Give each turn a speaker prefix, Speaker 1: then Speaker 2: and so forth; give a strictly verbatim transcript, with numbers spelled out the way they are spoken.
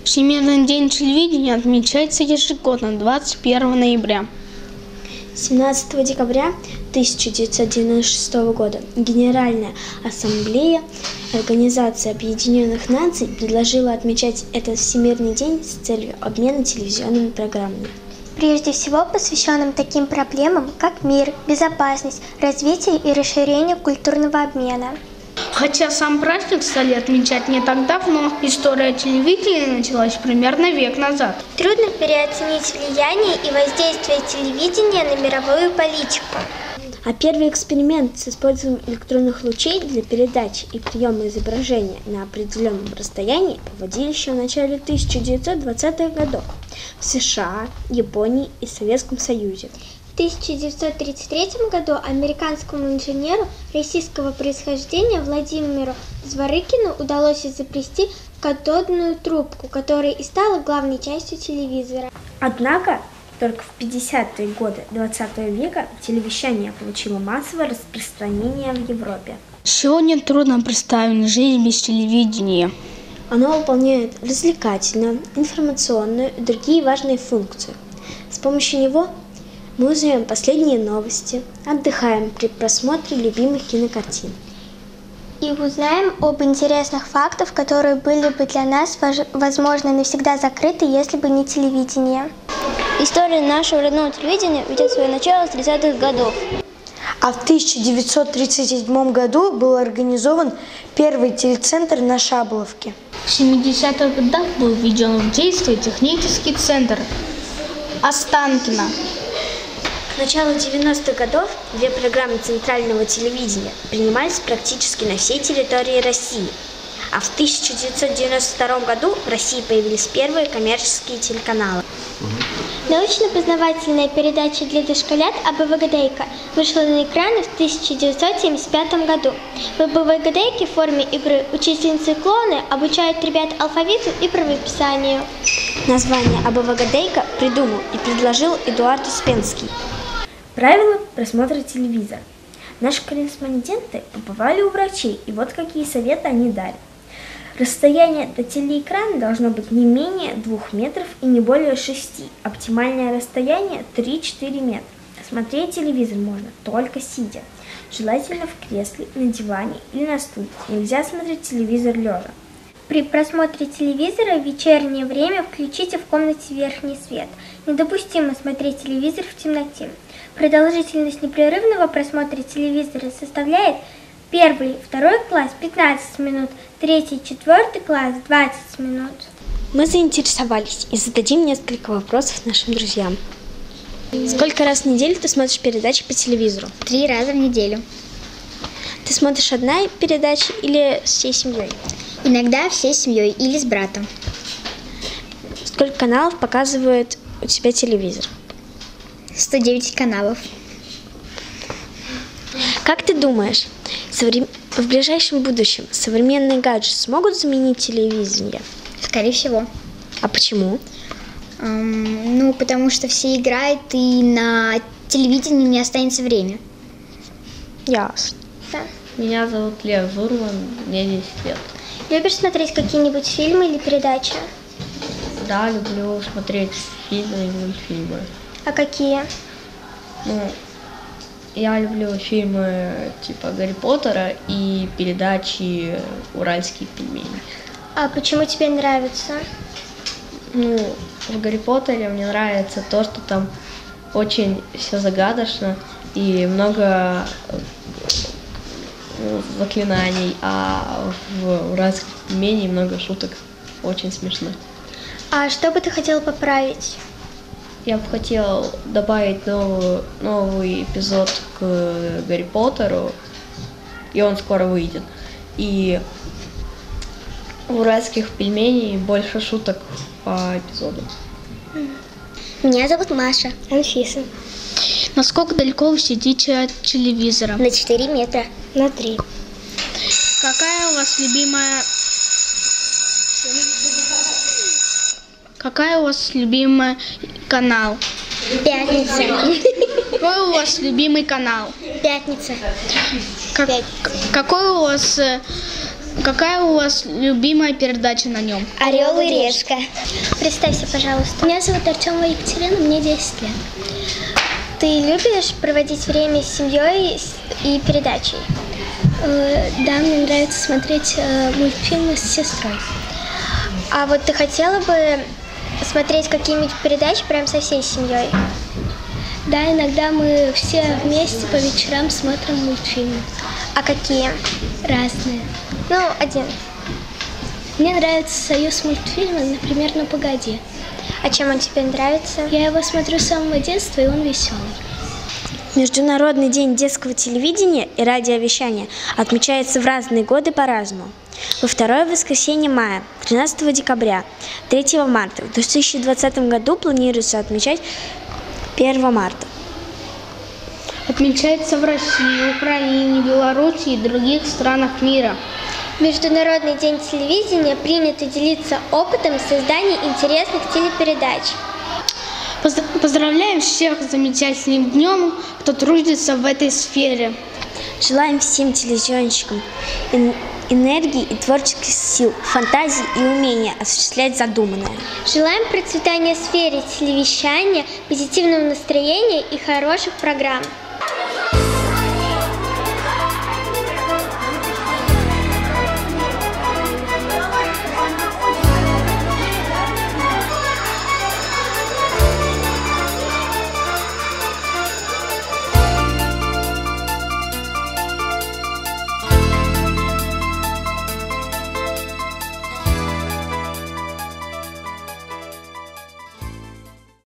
Speaker 1: Всемирный день телевидения отмечается ежегодно двадцать первого ноября.
Speaker 2: семнадцатого декабря тысяча девятьсот девяносто шестого года Генеральная ассамблея Организации Объединенных Наций предложила отмечать этот Всемирный день с целью обмена телевизионными программами.
Speaker 3: Прежде всего посвященным таким проблемам, как мир, безопасность, развитие и расширение культурного обмена.
Speaker 1: Хотя сам праздник стали отмечать не так давно, история телевидения началась примерно век назад.
Speaker 3: Трудно переоценить влияние и воздействие телевидения на мировую политику.
Speaker 2: А первый эксперимент с использованием электронных лучей для передачи и приема изображения на определенном расстоянии проводили еще в начале тысяча девятьсот двадцатых годов в США, Японии и Советском Союзе.
Speaker 3: В тысяча девятьсот тридцать третьем году американскому инженеру российского происхождения Владимиру Зворыкину удалось изобрести катодную трубку, которая и стала главной частью телевизора.
Speaker 2: Однако только в пятидесятые годы двадцатого века телевещание получило массовое распространение в Европе.
Speaker 1: Сегодня трудно представить жизнь без телевидения.
Speaker 2: Оно выполняет развлекательную, информационную и другие важные функции. С помощью него мы узнаем последние новости, отдыхаем при просмотре любимых кинокартин.
Speaker 3: И узнаем об интересных фактах, которые были бы для нас, возможно, навсегда закрыты, если бы не телевидение.
Speaker 4: История нашего родного телевидения ведет свое начало с тридцатых годов.
Speaker 2: А в тысяча девятьсот тридцать седьмом году был организован первый телецентр на Шаболовке.
Speaker 1: В семидесятых годах был введен в действие технический центр Останкино.
Speaker 2: К началу девяностых годов две программы центрального телевидения принимались практически на всей территории России. А в тысяча девятьсот девяносто втором году в России появились первые коммерческие телеканалы.
Speaker 3: Научно-познавательная передача для дошколят «АБВГДейка» вышла на экраны в тысяча девятьсот семьдесят пятом году. В АБВГДейке в форме игры учительницы и клоуны обучают ребят алфавиту и правописанию.
Speaker 2: Название «АБВГДейка» придумал и предложил Эдуард Успенский. Правила просмотра телевизора. Наши корреспонденты побывали у врачей, и вот какие советы они дали. Расстояние до телеэкрана должно быть не менее двух метров и не более шести. Оптимальное расстояние три-четыре метра. Смотреть телевизор можно только сидя. Желательно в кресле, на диване или на стуле. Нельзя смотреть телевизор лежа.
Speaker 3: При просмотре телевизора в вечернее время включите в комнате верхний свет. Недопустимо смотреть телевизор в темноте. Продолжительность непрерывного просмотра телевизора составляет первый, второй класс пятнадцать минут, третий, четвертый класс двадцать минут.
Speaker 2: Мы заинтересовались и зададим несколько вопросов нашим друзьям. Сколько раз в неделю ты смотришь передачи по телевизору?
Speaker 4: Три раза в неделю.
Speaker 2: Ты смотришь одна передача или всей семьей?
Speaker 4: Иногда всей семьей или с братом.
Speaker 2: Сколько каналов показывает у тебя телевизор?
Speaker 4: сто девять каналов.
Speaker 2: Как ты думаешь, в ближайшем будущем современные гаджеты смогут заменить телевидение?
Speaker 4: Скорее всего.
Speaker 2: А почему?
Speaker 4: Эм, ну, потому что все играют, и на телевидении не останется время.
Speaker 2: Ясно.
Speaker 3: Да.
Speaker 5: Меня зовут Лев Зурман, мне десять лет.
Speaker 3: Любишь смотреть какие-нибудь фильмы или передачи?
Speaker 5: Да, люблю смотреть фильмы и мультфильмы.
Speaker 3: А какие?
Speaker 5: Ну, я люблю фильмы типа Гарри Поттера и передачи «Уральские пельмени».
Speaker 3: А почему тебе нравится?
Speaker 5: Ну, в Гарри Поттере мне нравится то, что там очень все загадочно и много ну, заклинаний, а в «Уральских пельменей» много шуток. Очень смешно.
Speaker 3: А что бы ты хотел поправить?
Speaker 5: Я бы хотел добавить новую, новый эпизод к Гарри Поттеру, и он скоро выйдет. И в «Уральских пельменей» больше шуток по эпизоду.
Speaker 4: Меня зовут Маша.
Speaker 3: Анфиса.
Speaker 1: Насколько далеко вы сидите от телевизора?
Speaker 4: На четыре метра.
Speaker 3: На три.
Speaker 1: Какая у вас любимая... Какая у вас любимая канал?
Speaker 4: Пятница.
Speaker 1: Какой у вас любимый канал?
Speaker 4: Пятница.
Speaker 1: Как, какой у вас э, Какая у вас любимая передача на нем?
Speaker 4: Орел и решка.
Speaker 3: Представься, пожалуйста. Меня зовут Артемова Екатерина, мне десять лет. Ты любишь проводить время с семьей и передачей?
Speaker 6: Да, мне нравится смотреть мультфильмы с сестрой.
Speaker 3: А вот ты хотела бы смотреть какие-нибудь передачи прям со всей семьей?
Speaker 6: Да, иногда мы все вместе по вечерам смотрим мультфильмы.
Speaker 3: А какие?
Speaker 6: Разные.
Speaker 3: Ну, один.
Speaker 6: Мне нравится «Союз мультфильма», например, «Ну погоди».
Speaker 3: А чем он тебе нравится?
Speaker 6: Я его смотрю с самого детства, и он веселый.
Speaker 2: Международный день детского телевидения и радиовещания отмечается в разные годы по-разному. Во второе воскресенье мая, тринадцатого декабря, третьего марта. В две тысячи двадцатом году планируется отмечать первого марта.
Speaker 1: Отмечается в России, Украине, Беларуси и других странах мира.
Speaker 3: В Международный день телевидения принято делиться опытом создания интересных телепередач.
Speaker 1: Поздравляем всех с замечательным днем, кто трудится в этой сфере.
Speaker 2: Желаем всем телевизионщикам энергии и творческих сил, фантазии и умения осуществлять задуманное.
Speaker 3: Желаем процветания в сфере телевещания, позитивного настроения и хороших программ.